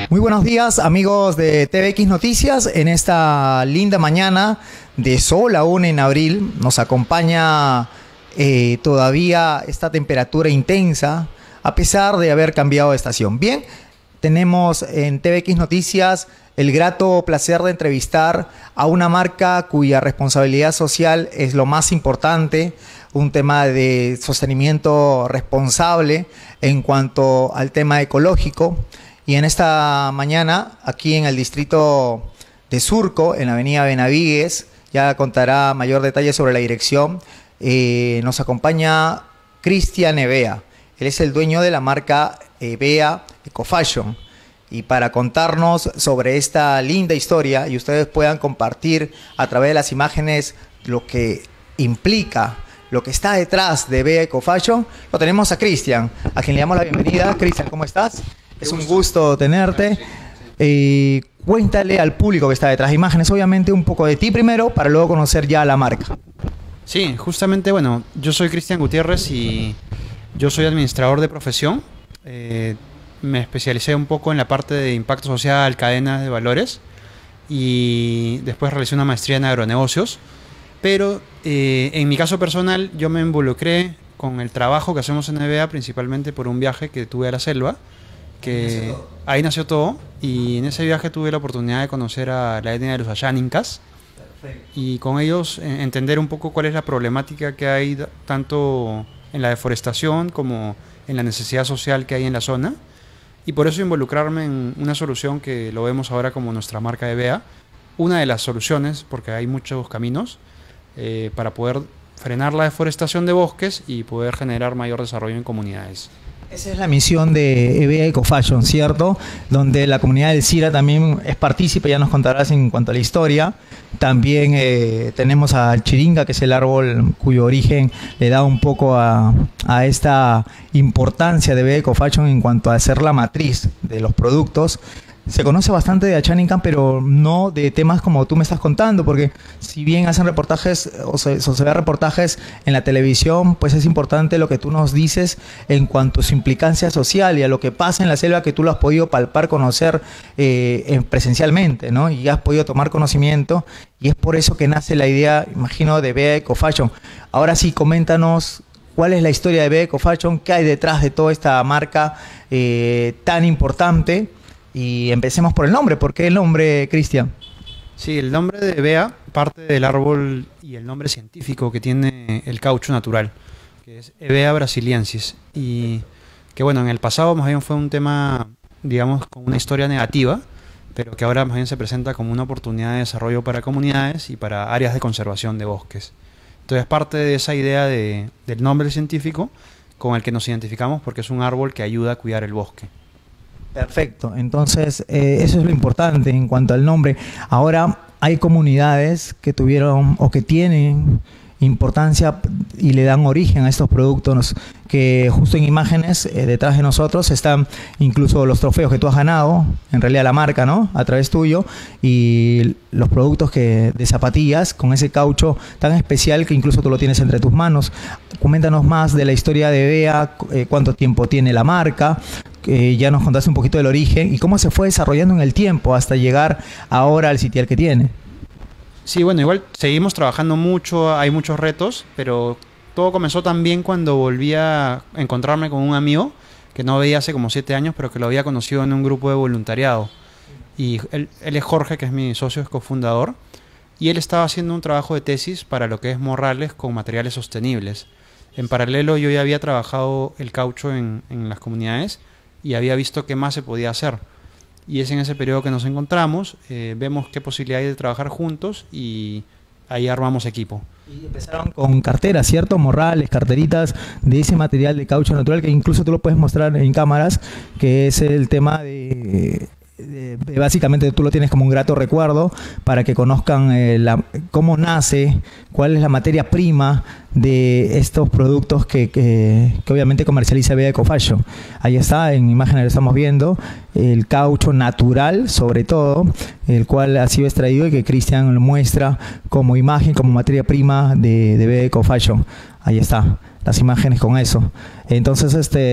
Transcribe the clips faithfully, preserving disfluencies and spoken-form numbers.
Muy buenos días, amigos de T V X Noticias. En esta linda mañana de sol aún en abril nos acompaña eh, todavía esta temperatura intensa a pesar de haber cambiado de estación. Bien, tenemos en T V X Noticias el grato placer de entrevistar a una marca cuya responsabilidad social es lo más importante, un tema de sostenimiento responsable en cuanto al tema ecológico. Y en esta mañana, aquí en el distrito de Surco, en la avenida Benavíguez, ya contará mayor detalle sobre la dirección, eh, nos acompaña Cristian Evea. Él es el dueño de la marca Evea Ecofashion. Y para contarnos sobre esta linda historia y ustedes puedan compartir a través de las imágenes lo que implica, lo que está detrás de Evea Ecofashion, lo tenemos a Cristian, a quien le damos la bienvenida. Cristian, ¿cómo estás? Es un gusto tenerte. Eh, cuéntale al público que está detrás de imágenes, obviamente, un poco de ti primero, para luego conocer ya la marca. Sí, justamente, bueno, yo soy Cristian Gutiérrez y yo soy administrador de profesión. Eh, me especialicé un poco en la parte de impacto social, cadenas de valores, y después realicé una maestría en agronegocios. Pero eh, en mi caso personal, yo me involucré con el trabajo que hacemos en Evea, principalmente por un viaje que tuve a la selva, que ahí nació todo, y en ese viaje tuve la oportunidad de conocer a la etnia de los Asháninkas y con ellos eh, entender un poco cuál es la problemática que hay tanto en la deforestación como en la necesidad social que hay en la zona, y por eso involucrarme en una solución que lo vemos ahora como nuestra marca Evea, una de las soluciones, porque hay muchos caminos eh, para poder frenar la deforestación de bosques y poder generar mayor desarrollo en comunidades. Esa es la misión de Evea Ecofashion, ¿cierto? Donde la comunidad del Cira también es partícipe, ya nos contarás en cuanto a la historia. También eh, tenemos a Chiringa, que es el árbol cuyo origen le da un poco a, a esta importancia de Evea Ecofashion en cuanto a ser la matriz de los productos. Se conoce bastante de Asháninka, pero no de temas como tú me estás contando, porque si bien hacen reportajes o se, o se ve reportajes en la televisión, pues es importante lo que tú nos dices en cuanto a su implicancia social y a lo que pasa en la selva, que tú lo has podido palpar, conocer eh, presencialmente, ¿no? Y has podido tomar conocimiento, y es por eso que nace la idea, imagino, de Evea Ecofashion. Ahora sí, coméntanos cuál es la historia de Evea Ecofashion, qué hay detrás de toda esta marca eh, tan importante. Y empecemos por el nombre. ¿Por qué el nombre, Cristian? Sí, el nombre de Evea parte del árbol y el nombre científico que tiene el caucho natural, que es Evea brasiliensis, y que bueno, en el pasado más bien fue un tema, digamos, con una historia negativa, pero que ahora más bien se presenta como una oportunidad de desarrollo para comunidades y para áreas de conservación de bosques. Entonces parte de esa idea de, del nombre científico con el que nos identificamos, porque es un árbol que ayuda a cuidar el bosque. Perfecto, entonces eh, eso es lo importante en cuanto al nombre. Ahora hay comunidades que tuvieron o que tienen importancia y le dan origen a estos productos, que justo en imágenes eh, detrás de nosotros están incluso los trofeos que tú has ganado, en realidad la marca, ¿no? A través tuyo, y los productos que de zapatillas con ese caucho tan especial que incluso tú lo tienes entre tus manos. Coméntanos más de la historia de Evea, eh, cuánto tiempo tiene la marca. Eh, ya nos contaste un poquito del origen y cómo se fue desarrollando en el tiempo hasta llegar ahora al sitial que tiene. Sí, bueno, igual seguimos trabajando mucho, hay muchos retos, pero todo comenzó también cuando volví a encontrarme con un amigo que no veía hace como siete años, pero que lo había conocido en un grupo de voluntariado. Y él, él es Jorge, que es mi socio, es cofundador, y él estaba haciendo un trabajo de tesis para lo que es morrales con materiales sostenibles. En paralelo yo ya había trabajado el caucho en, en las comunidades y había visto qué más se podía hacer. Y es en ese periodo que nos encontramos, eh, vemos qué posibilidad hay de trabajar juntos y ahí armamos equipo. Y empezaron con carteras, ¿cierto? Morrales, carteritas de ese material de caucho natural que incluso tú lo puedes mostrar en cámaras, que es el tema de... De, de básicamente tú lo tienes como un grato recuerdo para que conozcan eh, la, cómo nace, cuál es la materia prima de estos productos que, que, que obviamente comercializa Evea Ecofashion. Ahí está, en imágenes lo estamos viendo, el caucho natural sobre todo, el cual ha sido extraído y que Cristian lo muestra como imagen, como materia prima de, de Evea Ecofashion. Ahí está, las imágenes con eso. Entonces, este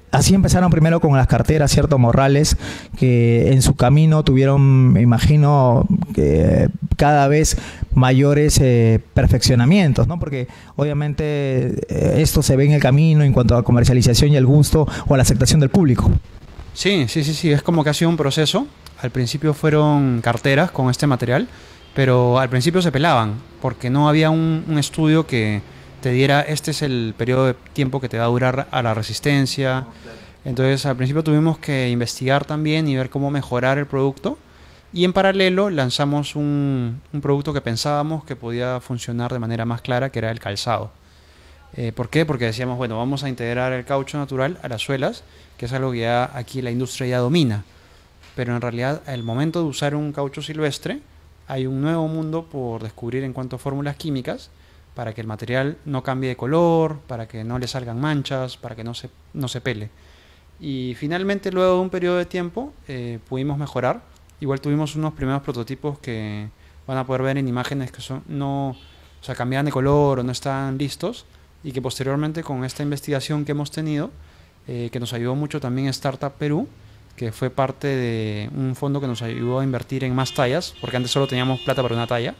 Así empezaron primero con las carteras, ¿cierto? Morrales, que en su camino tuvieron, me imagino, que cada vez mayores eh, perfeccionamientos, ¿no? Porque obviamente eh, esto se ve en el camino en cuanto a comercialización y el gusto o a la aceptación del público. Sí, sí, sí, sí, es como que ha sido un proceso. Al principio fueron carteras con este material, pero al principio se pelaban, porque no había un, un estudio que te diera, este es el periodo de tiempo que te va a durar a la resistencia. Entonces al principio tuvimos que investigar también y ver cómo mejorar el producto, y en paralelo lanzamos un, un producto que pensábamos que podía funcionar de manera más clara, que era el calzado. Eh, ¿Por qué? Porque decíamos, bueno, vamos a integrar el caucho natural a las suelas, que es algo que ya aquí la industria ya domina, pero en realidad al momento de usar un caucho silvestre hay un nuevo mundo por descubrir en cuanto a fórmulas químicas, para que el material no cambie de color, para que no le salgan manchas, para que no se, no se pele. Y finalmente, luego de un periodo de tiempo, eh, pudimos mejorar. Igual tuvimos unos primeros prototipos que van a poder ver en imágenes que son, no, o sea, cambiaban de color o no estaban listos, y que posteriormente, con esta investigación que hemos tenido, eh, que nos ayudó mucho también Startup Perú, que fue parte de un fondo que nos ayudó a invertir en más tallas, porque antes solo teníamos plata para una talla,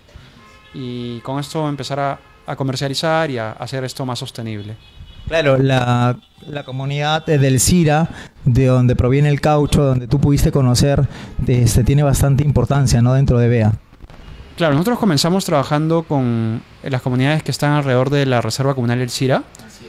y con esto empezar a a comercializar y a hacer esto más sostenible. Claro, la, la comunidad del CIRA, de donde proviene el caucho, donde tú pudiste conocer, este, tiene bastante importancia, ¿no?, dentro de B E A. Claro, nosotros comenzamos trabajando con las comunidades que están alrededor de la Reserva Comunal del CIRA,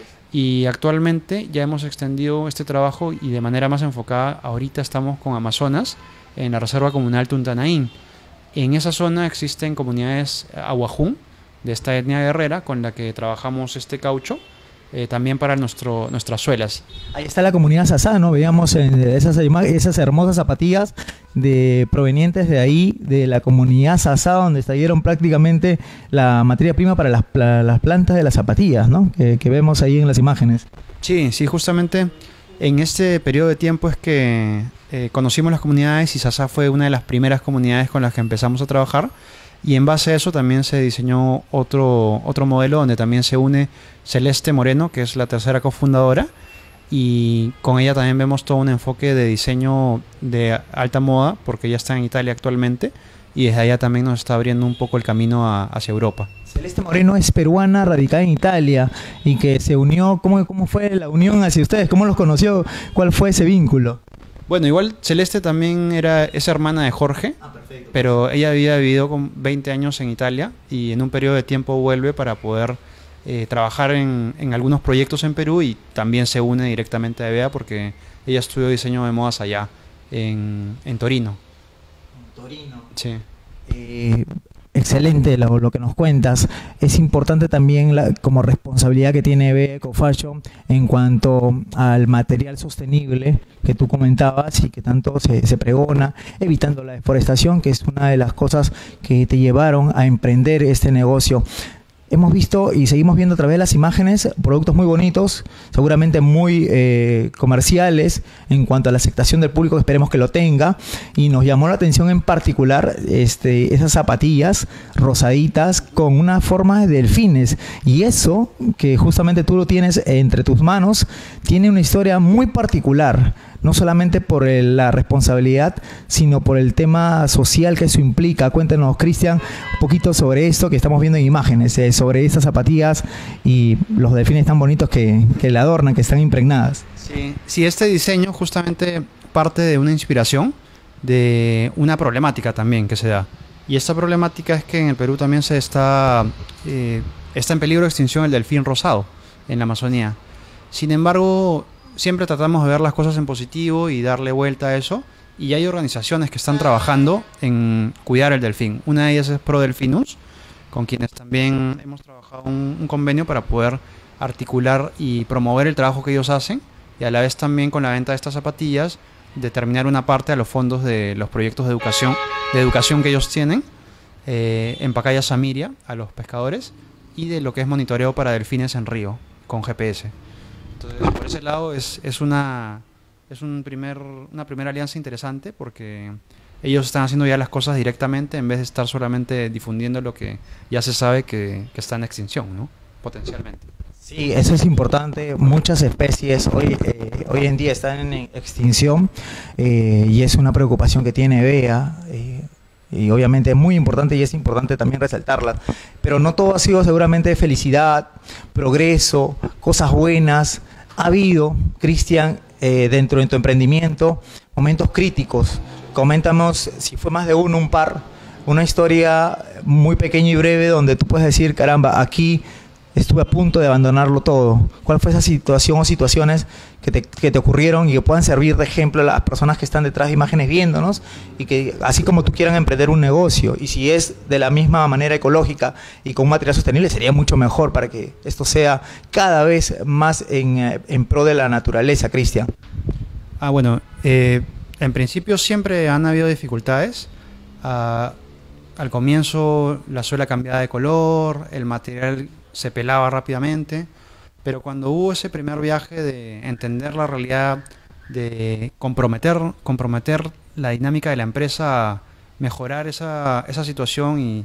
y actualmente ya hemos extendido este trabajo y de manera más enfocada. Ahorita estamos con Amazonas en la Reserva Comunal Tuntanaín. En esa zona existen comunidades aguajún, de esta etnia guerrera, con la que trabajamos este caucho, eh, también para nuestro, nuestras suelas. Ahí está la comunidad Sasá, ¿no? Veíamos en esas, esas hermosas zapatillas de, provenientes de ahí, de la comunidad Sasá, donde extrayeron prácticamente la materia prima para las, la, las plantas de las zapatillas, ¿no?, que, que vemos ahí en las imágenes. Sí, sí, justamente en este periodo de tiempo es que eh, conocimos las comunidades, y Sasá fue una de las primeras comunidades con las que empezamos a trabajar. Y en base a eso también se diseñó otro, otro modelo donde también se une Celeste Moreno, que es la tercera cofundadora, y con ella también vemos todo un enfoque de diseño de alta moda, porque ella está en Italia actualmente, y desde allá también nos está abriendo un poco el camino a, hacia Europa. Celeste Moreno es peruana, radicada en Italia, y que se unió. ¿Cómo, cómo fue la unión hacia ustedes? ¿Cómo los conoció? ¿Cuál fue ese vínculo? Bueno, igual Celeste también era, es hermana de Jorge, ah, perfecto, pero ella había vivido con veinte años en Italia, y en un periodo de tiempo vuelve para poder eh, trabajar en, en algunos proyectos en Perú, y también se une directamente a B E A porque ella estudió diseño de modas allá, en, en Torino. ¿En Torino? Sí. Eh, excelente lo, lo que nos cuentas. Es importante también la, como responsabilidad que tiene B E A Ecofashion en cuanto al material sostenible que tú comentabas y que tanto se, se pregona, evitando la deforestación, que es una de las cosas que te llevaron a emprender este negocio. Hemos visto y seguimos viendo a través de las imágenes productos muy bonitos, seguramente muy eh, comerciales en cuanto a la aceptación del público, esperemos que lo tenga, y nos llamó la atención en particular este, esas zapatillas rosaditas con una forma de delfines, y eso que justamente tú lo tienes entre tus manos tiene una historia muy particular, no solamente por el, la responsabilidad, sino por el tema social que eso implica. Cuéntanos, Cristian, un poquito sobre esto que estamos viendo en imágenes, eh, sobre estas zapatillas y los delfines tan bonitos que, que la adornan, que están impregnadas. Sí, sí, este diseño justamente parte de una inspiración, de una problemática también que se da. Y esta problemática es que en el Perú también se está, eh, está en peligro de extinción el delfín rosado en la Amazonía. Sin embargo, siempre tratamos de ver las cosas en positivo y darle vuelta a eso, y hay organizaciones que están trabajando en cuidar el delfín. Una de ellas es Pro Delfinus, con quienes también hemos trabajado un, un convenio para poder articular y promover el trabajo que ellos hacen, y a la vez también con la venta de estas zapatillas determinar una parte a los fondos de los proyectos de educación, de educación que ellos tienen, eh, en Pacaya Samiria a los pescadores, y de lo que es monitoreo para delfines en río con G P S. Entonces, por ese lado es, es, una, es un primer, una primera alianza interesante, porque ellos están haciendo ya las cosas directamente en vez de estar solamente difundiendo lo que ya se sabe que, que está en extinción, ¿no?, potencialmente. Sí, eso es importante. Muchas especies hoy, eh, hoy en día están en extinción eh, y es una preocupación que tiene B E A. Eh, y obviamente es muy importante y es importante también resaltarla. Pero no todo ha sido seguramente felicidad, progreso, cosas buenas. Ha habido, Cristian, eh, dentro de tu emprendimiento, momentos críticos. Coméntanos si fue más de uno, un par, una historia muy pequeña y breve donde tú puedes decir, caramba, aquí estuve a punto de abandonarlo todo. ¿Cuál fue esa situación o situaciones que te, que te ocurrieron y que puedan servir de ejemplo a las personas que están detrás de imágenes viéndonos y que así como tú quieran emprender un negocio y si es de la misma manera ecológica y con un material sostenible sería mucho mejor para que esto sea cada vez más en, en pro de la naturaleza, Cristian? Ah, bueno, eh, en principio siempre han habido dificultades. Ah, al comienzo la suela cambiaba de color, el material se pelaba rápidamente, pero cuando hubo ese primer viaje de entender la realidad, de comprometer, comprometer la dinámica de la empresa a mejorar esa, esa situación y,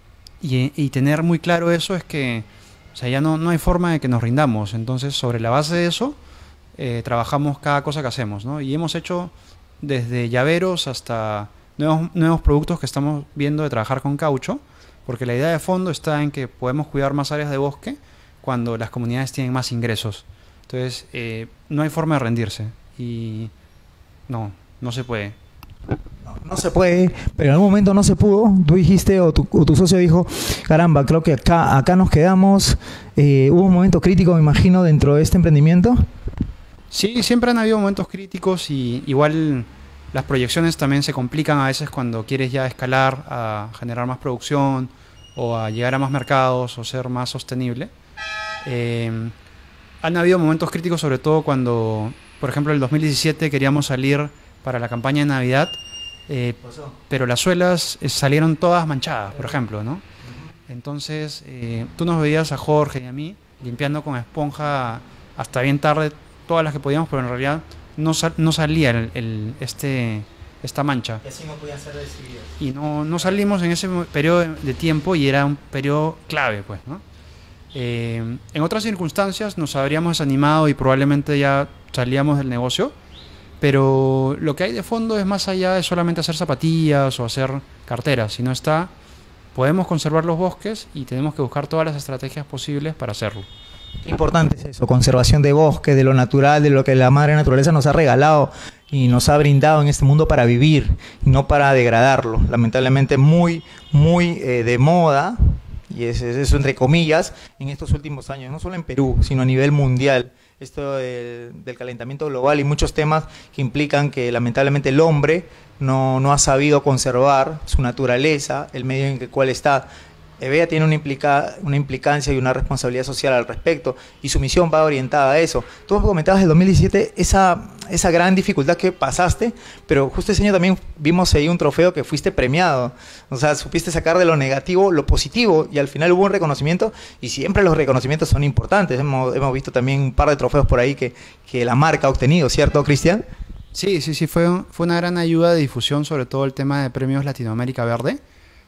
y, y tener muy claro eso, es que o sea, ya no, no hay forma de que nos rindamos. Entonces, sobre la base de eso, eh, trabajamos cada cosa que hacemos, ¿no? Y hemos hecho desde llaveros hasta nuevos, nuevos productos que estamos viendo de trabajar con caucho, porque la idea de fondo está en que podemos cuidar más áreas de bosque cuando las comunidades tienen más ingresos. Entonces, eh, no hay forma de rendirse y no, no se puede. No, no se puede, pero en algún momento no se pudo. Tú dijiste o tu, o tu socio dijo, caramba, creo que acá, acá nos quedamos. Eh, ¿Hubo un momento crítico, me imagino, dentro de este emprendimiento? Sí, siempre han habido momentos críticos y igual las proyecciones también se complican a veces cuando quieres ya escalar a generar más producción o a llegar a más mercados o ser más sostenible. Eh, han habido momentos críticos sobre todo cuando, por ejemplo, en el dos mil diecisiete queríamos salir para la campaña de Navidad, eh, pero las suelas eh, salieron todas manchadas, por ejemplo, ¿no? Entonces, eh, tú nos veías a Jorge y a mí limpiando con esponja hasta bien tarde todas las que podíamos, pero en realidad no, sal, no salía el, el, este, esta mancha. Y así no podían ser recibidas. Y no, no salimos en ese periodo de, de tiempo y era un periodo clave, pues, ¿no? Eh, en otras circunstancias nos habríamos desanimado y probablemente ya salíamos del negocio, pero lo que hay de fondo es más allá de solamente hacer zapatillas o hacer carteras. Si no está, podemos conservar los bosques y tenemos que buscar todas las estrategias posibles para hacerlo. Qué importante es eso, conservación de bosque, de lo natural, de lo que la madre naturaleza nos ha regalado y nos ha brindado en este mundo para vivir y no para degradarlo. Lamentablemente muy, muy eh, de moda, y es, es eso entre comillas, en estos últimos años, no solo en Perú, sino a nivel mundial, esto del, del calentamiento global y muchos temas que implican que lamentablemente el hombre no, no ha sabido conservar su naturaleza, el medio en el cual está. E B E A tiene una, implica, una implicancia y una responsabilidad social al respecto y su misión va orientada a eso. Tú comentabas en el dos mil diecisiete esa, esa gran dificultad que pasaste, pero justo ese año también vimos ahí un trofeo que fuiste premiado. O sea, supiste sacar de lo negativo lo positivo y al final hubo un reconocimiento y siempre los reconocimientos son importantes. Hemos, hemos visto también un par de trofeos por ahí que, que la marca ha obtenido, ¿cierto, Cristian? Sí, sí, sí, fue, fue una gran ayuda de difusión, sobre todo el tema de premios Latinoamérica Verde,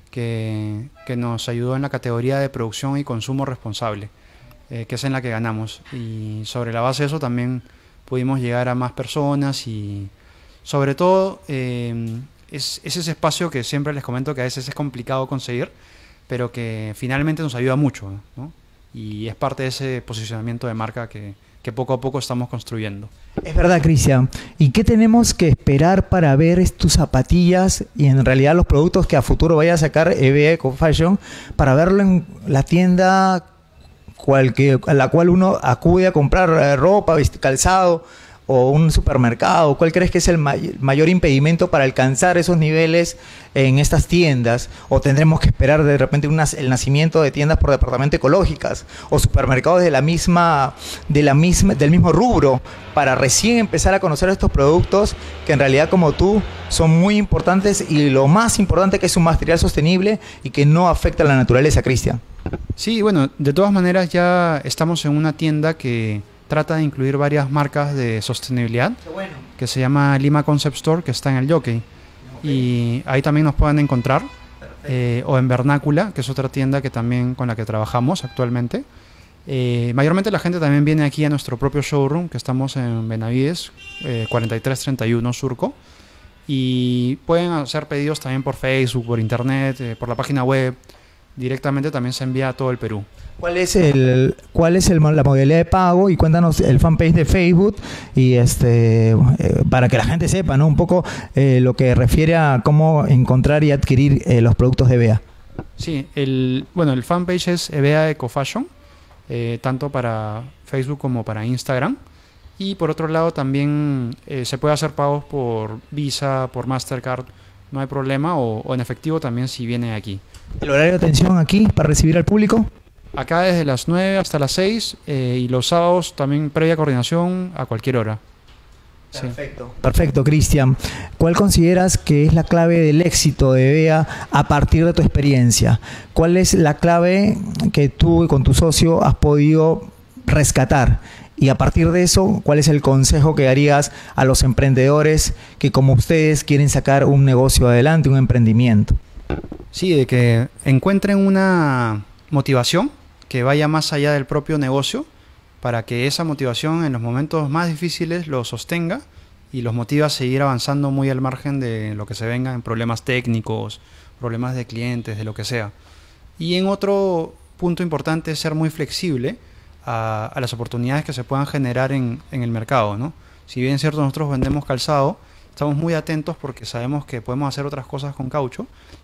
Que, que nos ayudó en la categoría de producción y consumo responsable, eh, que es en la que ganamos. Y sobre la base de eso también pudimos llegar a más personas y sobre todo eh, es, es ese espacio que siempre les comento que a veces es complicado conseguir, pero que finalmente nos ayuda mucho, ¿no? Y es parte de ese posicionamiento de marca que, que poco a poco estamos construyendo. Es verdad, Cristian. ¿Y qué tenemos que esperar para ver tus zapatillas y en realidad los productos que a futuro vaya a sacar E B E A Eco Fashion para verlo en la tienda cual que, a la cual uno acude a comprar eh, ropa, calzado o un supermercado? ¿Cuál crees que es el may mayor impedimento para alcanzar esos niveles en estas tiendas? ¿O tendremos que esperar de repente un el nacimiento de tiendas por departamento ecológicas o supermercados de la misma, de la misma, del mismo rubro para recién empezar a conocer estos productos que en realidad como tú son muy importantes y lo más importante que es un material sostenible y que no afecta a la naturaleza, Cristian? Sí, bueno, de todas maneras ya estamos en una tienda que trata de incluir varias marcas de sostenibilidad. Qué bueno. Que se llama Lima Concept Store, que está en el Jockey. Okay. Y ahí también nos pueden encontrar. Eh, o en Vernácula, que es otra tienda que también con la que trabajamos actualmente. Eh, mayormente la gente también viene aquí a nuestro propio showroom, que estamos en Benavides, eh, cuarenta y tres treinta y uno Surco. Y pueden hacer pedidos también por Facebook, por internet, eh, por la página web. Directamente también se envía a todo el Perú. ¿Cuál es el cuál es el, la modalidad de pago? Y cuéntanos el fanpage de Facebook y este eh, para que la gente sepa, ¿no? Un poco eh, lo que refiere a cómo encontrar y adquirir eh, los productos de EVEA. Sí, el bueno el fanpage es EVEA Ecofashion, eh, tanto para Facebook como para Instagram. Y por otro lado también eh, se puede hacer pagos por Visa, por Mastercard, no hay problema, o, o en efectivo también si viene aquí. ¿El horario de atención aquí para recibir al público? Acá desde las nueve hasta las seis eh, y los sábados también previa coordinación a cualquier hora. Perfecto. Sí. Perfecto, Cristian. ¿Cuál consideras que es la clave del éxito de EVEA a partir de tu experiencia? ¿Cuál es la clave que tú y con tu socio has podido rescatar? Y a partir de eso, ¿cuál es el consejo que darías a los emprendedores que como ustedes quieren sacar un negocio adelante, un emprendimiento? Sí, de que encuentren una motivación que vaya más allá del propio negocio, para que esa motivación en los momentos más difíciles los sostenga y los motiva a seguir avanzando muy al margen de lo que se venga en problemas técnicos, problemas de clientes, de lo que sea. Y en otro punto importante es ser muy flexible a, a las oportunidades que se puedan generar en, en el mercado, ¿no? Si bien es cierto, nosotros vendemos calzado, estamos muy atentos porque sabemos que podemos hacer otras cosas con caucho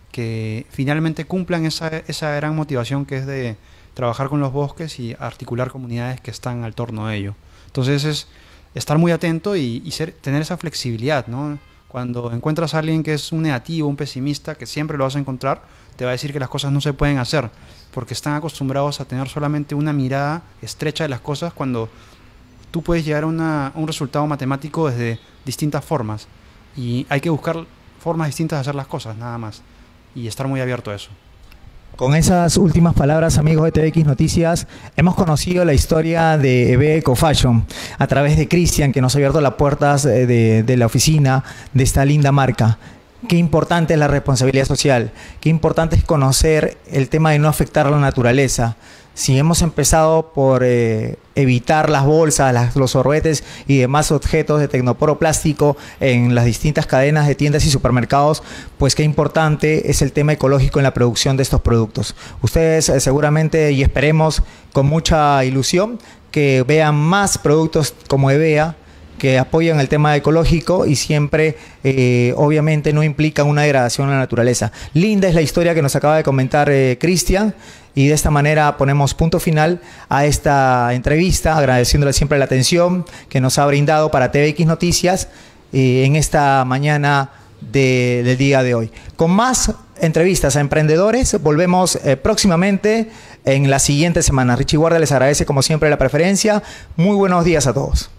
que finalmente cumplan esa, esa gran motivación que es de trabajar con los bosques y articular comunidades que están al torno de ello. Entonces es estar muy atento y, y ser, tener esa flexibilidad, ¿no? Cuando encuentras a alguien que es un negativo, un pesimista, que siempre lo vas a encontrar, te va a decir que las cosas no se pueden hacer, porque están acostumbrados a tener solamente una mirada estrecha de las cosas, cuando tú puedes llegar a, una, a un resultado matemático desde distintas formas, y hay que buscar formas distintas de hacer las cosas, nada más, y estar muy abierto a eso. Con esas últimas palabras, amigos de T V X Noticias, hemos conocido la historia de EVEA Ecofashion a través de Cristian, que nos ha abierto las puertas de, de la oficina de esta linda marca. Qué importante es la responsabilidad social, qué importante es conocer el tema de no afectar a la naturaleza. Si hemos empezado por eh, evitar las bolsas, las, los sorbetes y demás objetos de tecnoporo plástico en las distintas cadenas de tiendas y supermercados, pues qué importante es el tema ecológico en la producción de estos productos. Ustedes eh, seguramente y esperemos con mucha ilusión que vean más productos como EVEA, que apoyan el tema ecológico y siempre, eh, obviamente, no implican una degradación a la naturaleza. Linda es la historia que nos acaba de comentar eh, Cristian, y de esta manera ponemos punto final a esta entrevista, agradeciéndole siempre la atención que nos ha brindado para T V X Noticias eh, en esta mañana de, del día de hoy. Con más entrevistas a emprendedores, volvemos eh, próximamente en la siguiente semana. Richie Guardia les agradece como siempre la preferencia. Muy buenos días a todos.